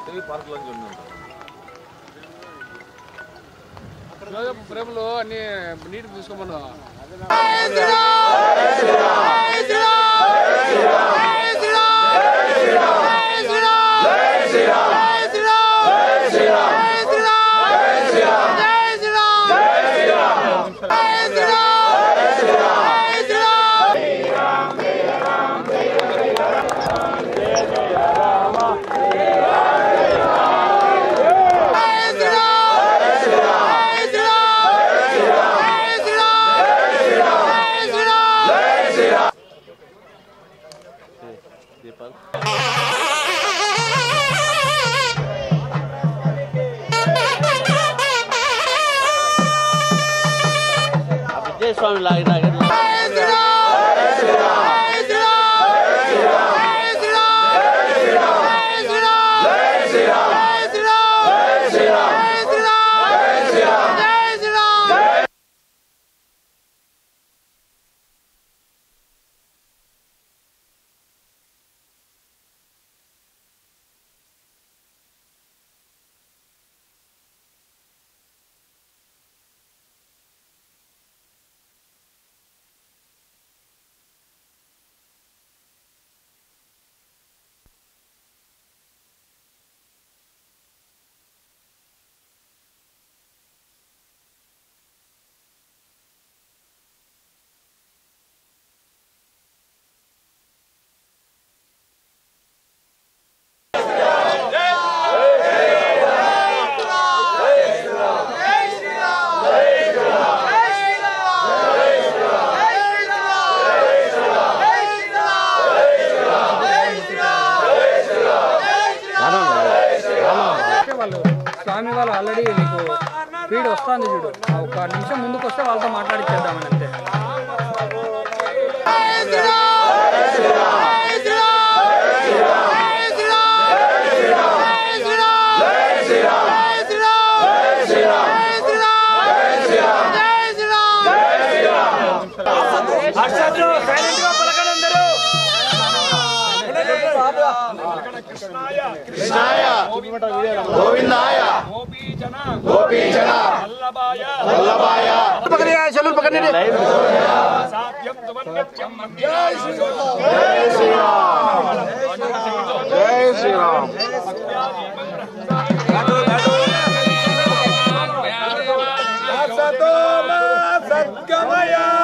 ప్రేమలో అన్ని నీటి తీసుకోమన్నా स्वामी लागे స్వామి వాళ్ళు ఆల్రెడీ నీకు స్పీడ్ వస్తుంది చూడు, ఒక నిమిషం ముందుకు వస్తే వాళ్ళతో మాట్లాడిచ్చేద్దామని అంతే. कृष्णाय गोविंदाय गोपीचन वल्लभाय पकड़िए चलो पकड़ने दे जय श्री राम जय श्री राम सद्गमया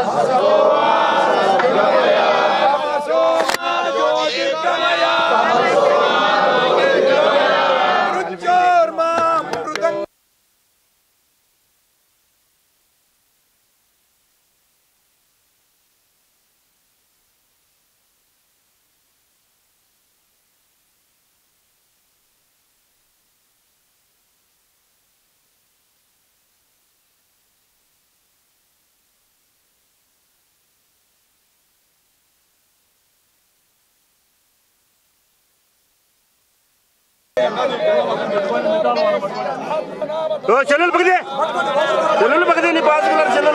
चलो पकड़िए नहीं पास चलो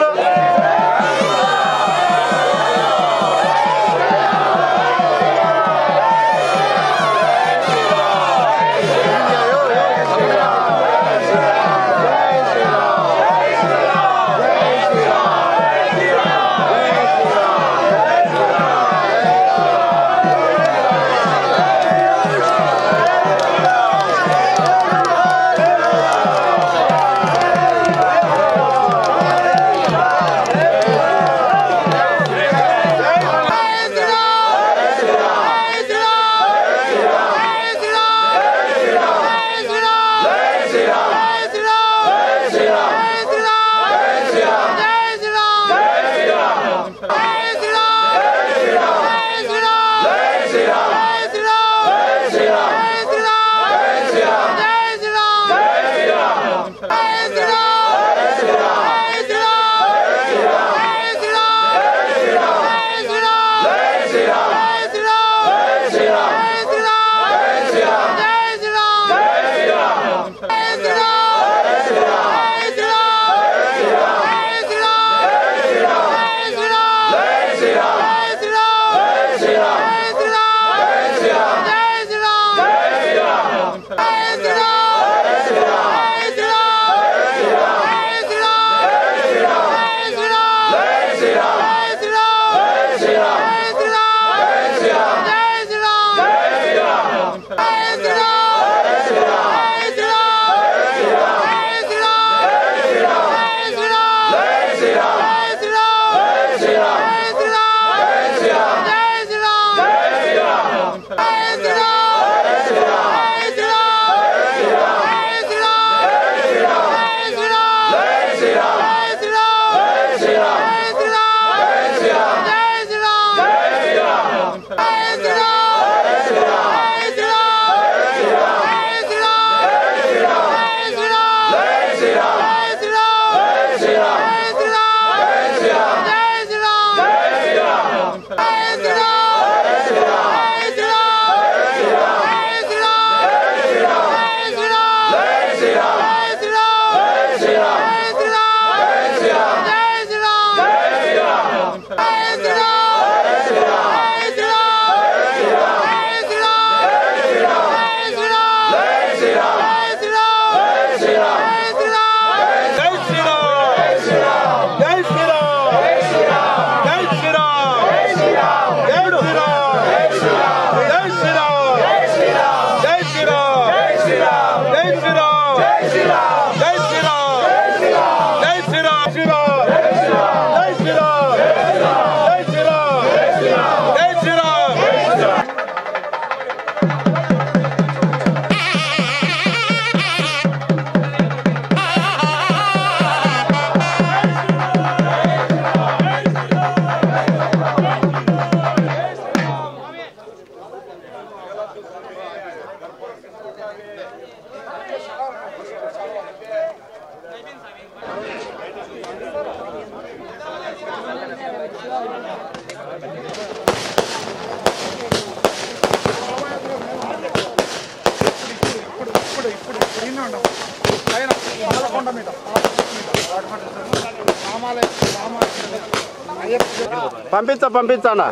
పంపించానా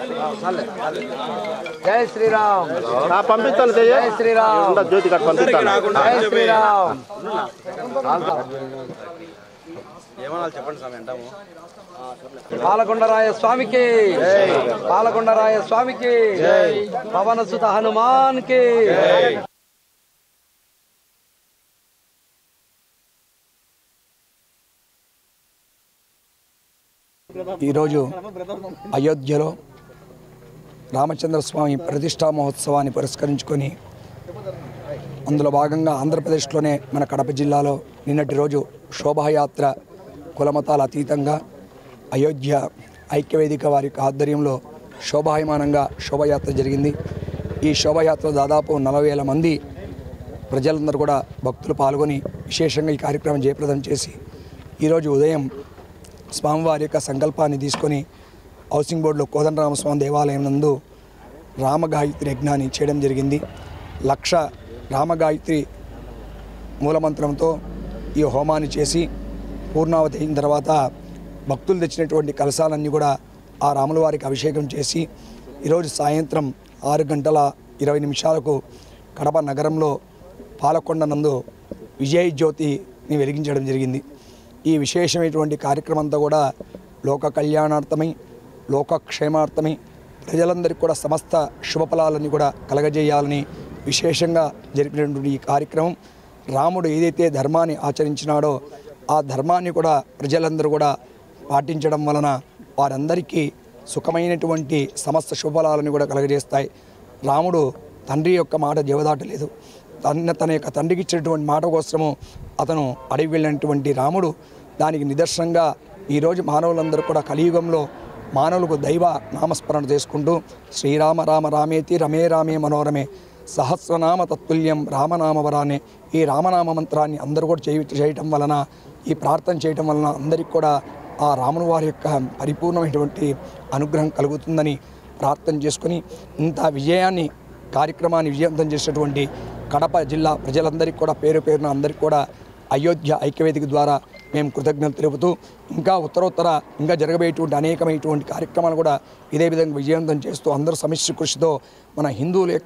జై శ్రీరామ్ పంపిస్తాను జై శ్రీరామ్ జ్యోతి కట్ పంపిస్తాను జై శ్రీరామ్ ఏమన్నా చెప్పండి స్వామి అంటాము పాలకొండరాయ స్వామికి పాలకొండరాయ స్వామికి పవన సుత హనుమాన్ కి ఈరోజు అయోధ్యలో రామచంద్రస్వామి ప్రతిష్టా మహోత్సవాన్ని పురస్కరించుకొని అందులో భాగంగా ఆంధ్రప్రదేశ్లోనే మన కడప జిల్లాలో నిన్నటి రోజు శోభాయాత్ర కులమతాల అతీతంగా అయోధ్య ఐక్యవేదిక వారి ఆధ్వర్యంలో శోభాయమానంగా శోభాయాత్ర జరిగింది. ఈ శోభాయాత్ర దాదాపు 40,000 మంది ప్రజలందరూ కూడా భక్తులు పాల్గొని విశేషంగా ఈ కార్యక్రమం జయప్రదం చేసి ఈరోజు ఉదయం స్వామివారి యొక్క సంకల్పాన్ని తీసుకొని హౌసింగ్ బోర్డులో కోదండరామస్వామి దేవాలయం నందు రామగాయత్రి యజ్ఞాన్ని చేయడం జరిగింది. 1,00,000 రామగాయత్రి మూలమంత్రంతో ఈ హోమాన్ని చేసి పూర్ణావతి అయిన తర్వాత భక్తులు తెచ్చినటువంటి కలశాలన్నీ కూడా ఆ రాముల వారికి అభిషేకం చేసి ఈరోజు సాయంత్రం 6:20 కడప నగరంలో పాలకొండ నందు విజయ జ్యోతిని వెలిగించడం జరిగింది. ఈ విశేషమైనటువంటి కార్యక్రమం అంతా కూడా లోక కళ్యాణార్థమై లోకక్షేమార్థమై ప్రజలందరికీ కూడా సమస్త శుభఫలాలని కూడా కలగజేయాలని విశేషంగా జరిపినటువంటి ఈ కార్యక్రమం రాముడు ఏదైతే ధర్మాన్ని ఆచరించినాడో ఆ ధర్మాన్ని కూడా ప్రజలందరూ కూడా పాటించడం వలన వారందరికీ సుఖమైనటువంటి సమస్త శుభఫలాలను కూడా కలగజేస్తాయి. రాముడు తండ్రి యొక్క మాట జవదాటలేదు. తన యొక్క తండ్రికి ఇచ్చినటువంటి మాట కోసము అతను అడవి వెళ్ళినటువంటి రాముడు దానికి నిదర్శనంగా ఈరోజు మానవులందరూ కూడా కలియుగంలో మానవులకు దైవ నామస్మరణ చేసుకుంటూ శ్రీరామ రామ రామేతి రమే రామే మనోరమే సహస్రనామ తత్తుల్యం రామనామవరానే ఈ రామనామ మంత్రాన్ని అందరూ కూడా చేయటం వలన ఈ ప్రార్థన చేయటం వలన అందరికీ కూడా ఆ రాముని వారి యొక్క పరిపూర్ణమైనటువంటి అనుగ్రహం కలుగుతుందని ప్రార్థన చేసుకుని ఇంత విజయాన్ని కార్యక్రమాన్ని విజయవంతం చేసినటువంటి కడప జిల్లా ప్రజలందరికీ కూడా పేరు పేరున అందరికీ కూడా అయోధ్య ఐక్యవేదిక ద్వారా మేము కృతజ్ఞతలు తెలుపుతూ ఇంకా ఉత్తరోత్తర ఇంకా జరగబోయేటువంటి అనేకమైనటువంటి కార్యక్రమాలు కూడా ఇదే విధంగా విజయవంతం చేస్తూ అందరూ సమిష్టి కృషితో మన హిందువుల యొక్క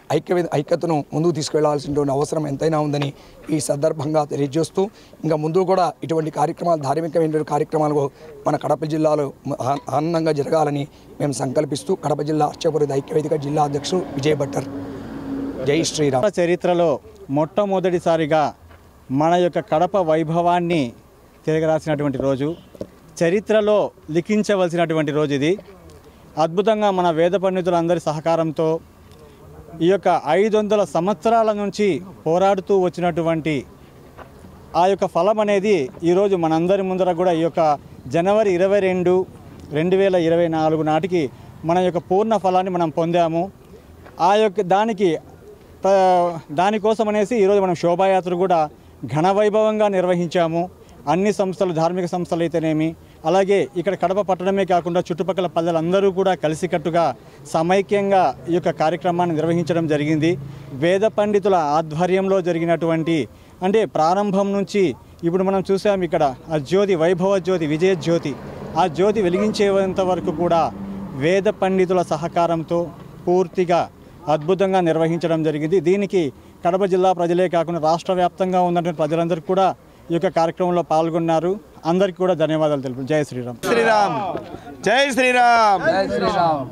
ఐక్యతను ముందుకు తీసుకెళ్లాల్సినటువంటి అవసరం ఎంతైనా ఉందని ఈ సందర్భంగా తెలియజేస్తూ ఇంకా ముందు కూడా ఇటువంటి కార్యక్రమాలు ధార్మికమైన కార్యక్రమాలు మన కడప జిల్లాలో ఆనందంగా జరగాలని మేము సంకల్పిస్తూ కడప జిల్లా అర్చకపురి ఐక్యవేదిక జిల్లా అధ్యక్షుడు విజయ్ భట్టర్. జై శ్రీరామ్. చరిత్రలో మొట్టమొదటిసారిగా మన యొక్క కడప వైభవాన్ని తిరగరాసినటువంటి రోజు, చరిత్రలో లిఖించవలసినటువంటి రోజు ఇది. అద్భుతంగా మన వేద పండితులందరి సహకారంతో ఈ యొక్క 500 సంవత్సరాల నుంచి పోరాడుతూ వచ్చినటువంటి ఆ యొక్క ఫలం అనేది ఈరోజు మనందరి ముందర కూడా ఈ యొక్క జనవరి 22, 2024 నాటికి మన యొక్క పూర్ణ ఫలాన్ని మనం పొందాము. ఆ యొక్క దానికోసం అనేసి ఈరోజు మనం శోభాయాత్ర కూడా ఘనవైభవంగా నిర్వహించాము. అన్ని సంస్థలు, ధార్మిక సంస్థలు అయితేనేమి, అలాగే ఇక్కడ కడప పట్టణమే కాకుండా చుట్టుపక్కల పల్లెలందరూ కూడా కలిసికట్టుగా సమైక్యంగా ఈ యొక్క కార్యక్రమాన్ని నిర్వహించడం జరిగింది. వేద పండితుల ఆధ్వర్యంలో జరిగినటువంటి, అంటే ప్రారంభం నుంచి ఇప్పుడు మనం చూసాం ఇక్కడ ఆ జ్యోతి, వైభవ జ్యోతి, విజయ జ్యోతి, ఆ జ్యోతి వెలిగించేంత వరకు కూడా వేద పండితుల సహకారంతో పూర్తిగా అద్భుతంగా నిర్వహించడం జరిగింది. దీనికి కడప జిల్లా ప్రజలే కాకుండా రాష్ట్ర వ్యాప్తంగా ఉన్నటువంటి ప్రజలందరూ కూడా ఈ యొక్క కార్యక్రమంలో పాల్గొన్నారు. అందరికీ కూడా ధన్యవాదాలు తెలుపు. జై శ్రీరామ్. శ్రీరామ్. జై శ్రీరామ్. జై శ్రీరామ్.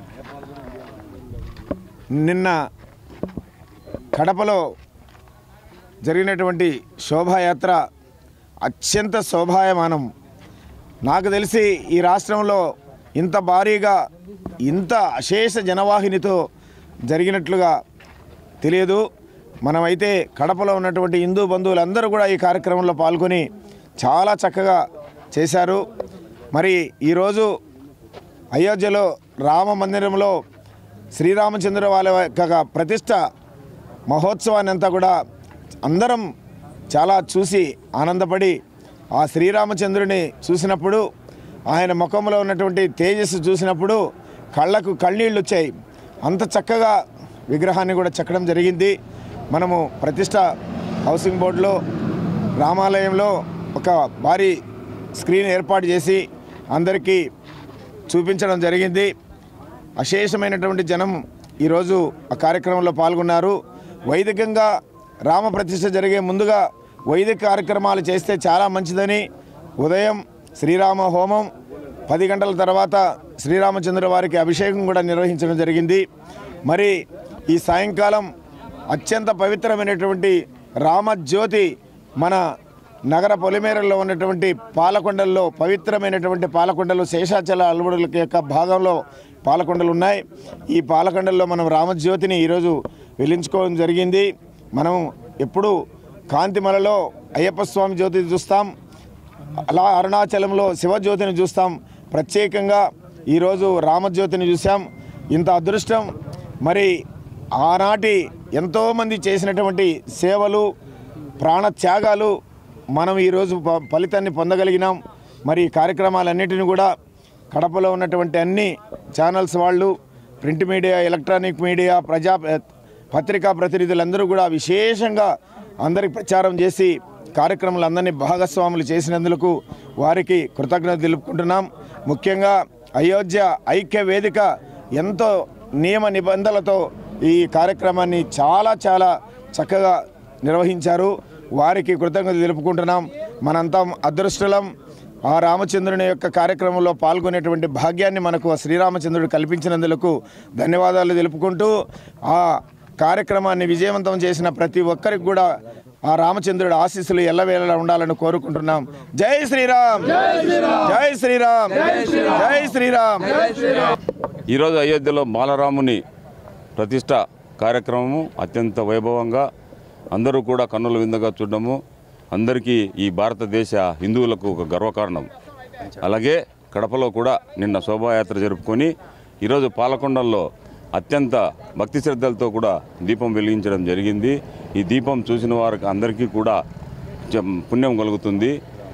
నిన్న కడపలో జరిగినటువంటి శోభాయాత్ర అత్యంత శోభాయమానం. నాకు తెలిసి ఈ రాష్ట్రంలో ఇంత భారీగా, ఇంత అశేష జనవాహినితో జరిగినట్లుగా తెలియదు. మనమైతే కడపలో ఉన్నటువంటి హిందూ బంధువులందరూ కూడా ఈ కార్యక్రమంలో పాల్గొని చాలా చక్కగా చేశారు. మరి ఈరోజు అయోధ్యలో రామ మందిరంలో శ్రీరామచంద్ర వాళ్ళ యొక్క ప్రతిష్ట మహోత్సవాన్ని అంతా కూడా అందరం చాలా చూసి ఆనందపడి, ఆ శ్రీరామచంద్రుని చూసినప్పుడు, ఆయన ముఖంలో ఉన్నటువంటి తేజస్సు చూసినప్పుడు కళ్ళకు కన్నీళ్ళు వచ్చాయి. అంత చక్కగా విగ్రహాన్ని కూడా చెక్కడం జరిగింది. మనము ప్రతిష్ట హౌసింగ్ బోర్డులో, రామాలయంలో ఒక భారీ స్క్రీన్ ఏర్పాటు చేసి అందరికీ చూపించడం జరిగింది. అశేషమైనటువంటి జనం ఈరోజు ఆ కార్యక్రమంలో పాల్గొన్నారు. వైదికంగా రామ ప్రతిష్ఠ జరిగే ముందుగా వైదిక కార్యక్రమాలు చేస్తే చాలా మంచిదని ఉదయం శ్రీరామ హోమం, 10 గంటల తర్వాత శ్రీరామచంద్ర వారికి అభిషేకం కూడా నిర్వహించడం జరిగింది. మరి ఈ సాయంకాలం అత్యంత పవిత్రమైనటువంటి రామజ్యోతి మన నగర పొలిమేరల్లో ఉన్నటువంటి పాలకొండల్లో, పవిత్రమైనటువంటి పాలకొండలు, శేషాచల అలువడుల యొక్క భాగంలో పాలకొండలు ఉన్నాయి. ఈ పాలకొండల్లో మనం రామజ్యోతిని ఈరోజు వెలించుకోవడం జరిగింది. మనం ఎప్పుడు కాంతిమలలో అయ్యప్ప స్వామి జ్యోతిని చూస్తాం, అలా అరుణాచలంలో శివజ్యోతిని చూస్తాం. ప్రత్యేకంగా ఈరోజు రామజ్యోతిని చూసాం. ఇంత అదృష్టం మరి ఆనాటి ఎంతోమంది చేసినటువంటి సేవలు, ప్రాణత్యాగాలు మనం ఈరోజు ఫలితాన్ని పొందగలిగినాం. మరి ఈ కార్యక్రమాలన్నిటిని కూడా కడపలో ఉన్నటువంటి అన్ని ఛానల్స్ వాళ్ళు, ప్రింట్ మీడియా, ఎలక్ట్రానిక్ మీడియా, పత్రికా ప్రతినిధులందరూ కూడా విశేషంగా అందరికి ప్రచారం చేసి కార్యక్రమాలందరినీ భాగస్వాములు చేసినందుకు వారికి కృతజ్ఞత తెలుపుకుంటున్నాం. ముఖ్యంగా అయోధ్య ఐక్య వేదిక ఎంతో నియమ నిబంధనలతో ఈ కార్యక్రమాన్ని చాలా చక్కగా నిర్వహించారు. వారికి కృతజ్ఞత తెలుపుకుంటున్నాం. మనంతా అదృష్టలం. ఆ రామచంద్రుని యొక్క కార్యక్రమంలో పాల్గొనేటువంటి భాగ్యాన్ని మనకు శ్రీరామచంద్రుడు కల్పించినందుకు ధన్యవాదాలు తెలుపుకుంటూ, ఆ కార్యక్రమాన్ని విజయవంతం చేసిన ప్రతి ఒక్కరికి కూడా ఆ రామచంద్రుడి ఆశీస్సులు ఎల్లవేళలా ఉండాలని కోరుకుంటున్నాం. జై శ్రీరామ్. జై శ్రీరామ్. జై శ్రీరామ్. ఈరోజు అయోధ్యలో బాలరాముని ప్రతిష్ట కార్యక్రమము అత్యంత వైభవంగా అందరూ కూడా కన్నుల విందుగా చూడడము అందరికీ ఈ భారతదేశ హిందువులకు ఒక గర్వకారణం. అలాగే కడపలో కూడా నిన్న శోభాయాత్ర జరుపుకొని ఈరోజు పాలకొండల్లో అత్యంత భక్తి శ్రద్ధలతో కూడా దీపం వెలిగించడం జరిగింది. ఈ దీపం చూసిన వారికి అందరికీ కూడా పుణ్యం కలుగుతుంది.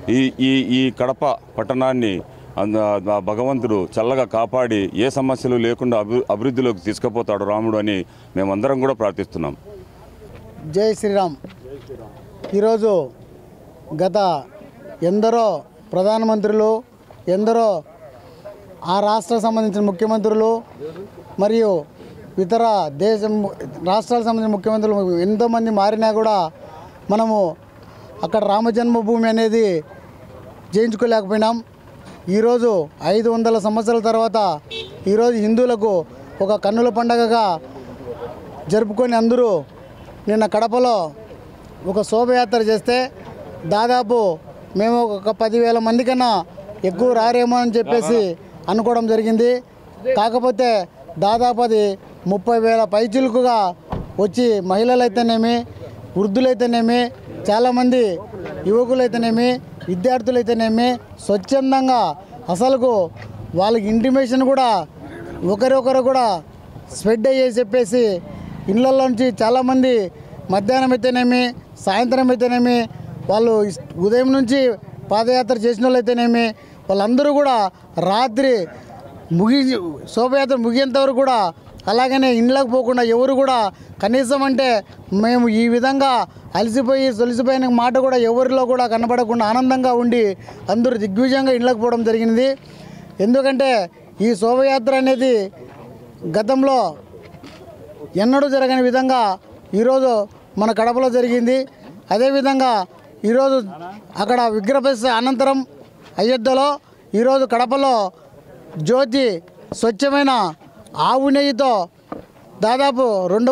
ఈ కడప పట్టణాన్ని భగవంతుడు చల్లగా కాపాడి ఏ సమస్యలు లేకుండా అభివృద్ధిలోకి తీసుకుపోతాడు రాముడు అని మేమందరం కూడా ప్రార్థిస్తున్నాం. జై శ్రీరామ్. ఈరోజు గత ఎందరో ప్రధానమంత్రులు, ఎందరో ఆ రాష్ట్ర సంబంధించిన ముఖ్యమంత్రులు మరియు ఇతర రాష్ట్రాలకు సంబంధించిన ముఖ్యమంత్రులు ఎంతోమంది మారినా కూడా మనము అక్కడ రామజన్మభూమి అనేది చేయించుకోలేకపోయినాం. ఈరోజు 500 సంవత్సరాల తర్వాత ఈరోజు హిందువులకు ఒక కన్నుల పండగగా జరుపుకొని అందరూ నిన్న కడపలో ఒక శోభయాత్ర చేస్తే దాదాపు మేము ఒక 10,000 మంది కన్నా ఎక్కువ రారేమో అని చెప్పేసి అనుకోవడం జరిగింది. కాకపోతే దాదాపు అది 30,000 పైచిలుకుగా వచ్చి మహిళలైతేనేమి, వృద్ధులైతేనేమి, చాలామంది యువకులైతేనేమి, విద్యార్థులైతేనేమి స్వచ్ఛందంగా అసలుకు వాళ్ళకి ఇంటిమేషన్ కూడా ఒకరొకరు కూడా స్ప్రెడ్ అయ్యేసి చెప్పేసి ఇళ్ళల్లో నుంచి చాలామంది మధ్యాహ్నం అయితేనేమి, సాయంత్రం అయితేనేమి, వాళ్ళు ఉదయం నుంచి పాదయాత్ర చేసిన వాళ్ళు అయితేనేమి వాళ్ళందరూ కూడా రాత్రి శోభయాత్ర ముగియేంత వరకు కూడా అలాగనే ఇండ్లకు పోకుండా ఎవరు కూడా కనీసం అంటే మేము ఈ విధంగా అలసిపోయి సొలిసిపోయిన మాట కూడా ఎవరిలో కూడా కనబడకుండా ఆనందంగా ఉండి అందరూ దిగ్విజయంగా ఇండ్లకు పోవడం జరిగింది. ఎందుకంటే ఈ శోభయాత్ర అనేది గతంలో ఎన్నడూ జరగని విధంగా ఈరోజు మన కడపలో జరిగింది. అదేవిధంగా ఈరోజు అక్కడ విగ్రహ ప్రతిష్ఠ అనంతరం అయోధ్యలో ఈరోజు కడపలో జ్యోతి స్వచ్ఛమైన ఆవు నెయ్యితో దాదాపు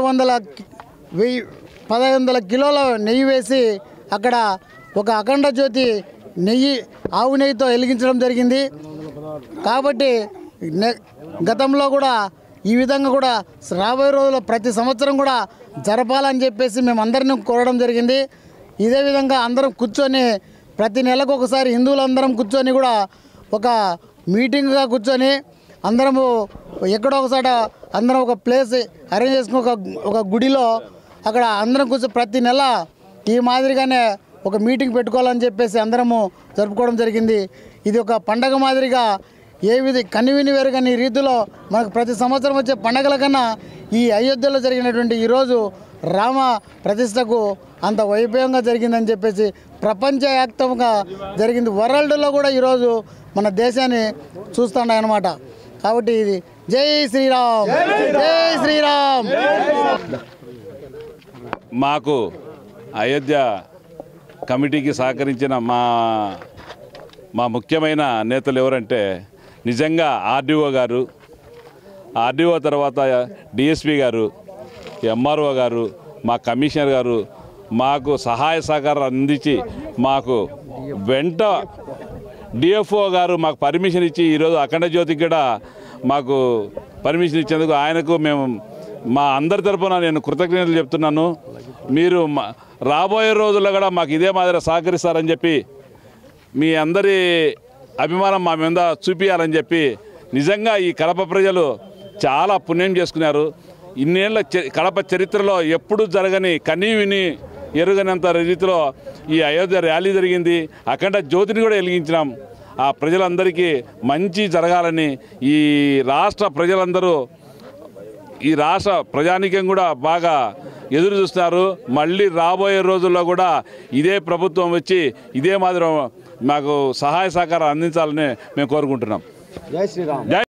1,500 కిలోల నెయ్యి వేసి అక్కడ ఒక అఖండ జ్యోతి ఆవు నెయ్యితో వెలిగించడం జరిగింది. కాబట్టి గతంలో కూడా ఈ విధంగా కూడా రాబోయే రోజుల్లో ప్రతి సంవత్సరం కూడా జరపాలని చెప్పేసి మేము అందరినీ కోరడం జరిగింది. ఇదే విధంగా అందరం కూర్చొని ప్రతి నెలకు ఒకసారి హిందువులందరం కూర్చొని కూడా ఒక మీటింగ్గా కూర్చొని అందరము ఎక్కడో ఒకసారి అందరం ఒక ప్లేస్ అరేంజ్ చేసుకుని ఒక గుడిలో అక్కడ అందరం కూర్చొని ప్రతి నెల ఈ మాదిరిగానే ఒక మీటింగ్ పెట్టుకోవాలని చెప్పేసి అందరము జరుపుకోవడం జరిగింది. ఇది ఒక పండగ మాదిరిగా కనివిని వేరుగాని రీతిలో మనకు ప్రతి సంవత్సరం వచ్చే పండగల కన్నా ఈ అయోధ్యలో జరిగినటువంటి ఈరోజు రామ ప్రతిష్టకు అంత వైభవంగా జరిగిందని చెప్పేసి ప్రపంచవ్యాప్తంగా జరిగింది. వరల్డ్లో కూడా ఈరోజు మన దేశాన్ని చూస్తున్నాయన్నమాట. కాబట్టి ఇది జై శ్రీరామ్, జై శ్రీరామ్. మాకు అయోధ్య కమిటీకి సహకరించిన మా ముఖ్యమైన నేతలు ఎవరంటే నిజంగా ఆర్డీఓ గారు, ఆర్డీఓ తర్వాత డిఎస్పీ గారు, ఎంఆర్ఓ గారు, మా కమిషనర్ గారు మాకు సహాయ సహకారాలు అందించి మాకు వెంట డిఎఫ్ఓ గారు మాకు పర్మిషన్ ఇచ్చి ఈరోజు అఖండ జ్యోతికి కూడా మాకు పర్మిషన్ ఇచ్చేందుకు ఆయనకు మేము మా అందరి తరపున నేను కృతజ్ఞతలు చెప్తున్నాను. మీరు రాబోయే రోజుల్లో కూడా మాకు ఇదే మాదిరి సహకరిస్తారని చెప్పి మీ అందరి అభిమానం మా మీద చూపించాలని చెప్పి నిజంగా ఈ కడప ప్రజలు చాలా పుణ్యం చేసుకున్నారు. ఇన్నేళ్ల కడప చరిత్రలో ఎప్పుడు జరగని కనీ విని ఎరుగనంత రీతిలో ఈ అయోధ్య ర్యాలీ జరిగింది. అఖండ జ్యోతిని కూడా వెలిగించినాం. ఆ ప్రజలందరికీ మంచి జరగాలని ఈ రాష్ట్ర ప్రజలందరూ ఈ రాష్ట్ర ప్రజానీకం కూడా బాగా ఎదురు చూస్తున్నారు. మళ్ళీ రాబోయే రోజుల్లో కూడా ఇదే ప్రభుత్వం వచ్చి ఇదే మాదిరి మాకు సహాయ సహకారం అందించాలని మేము కోరుకుంటున్నాం. జై శ్రీరామ్.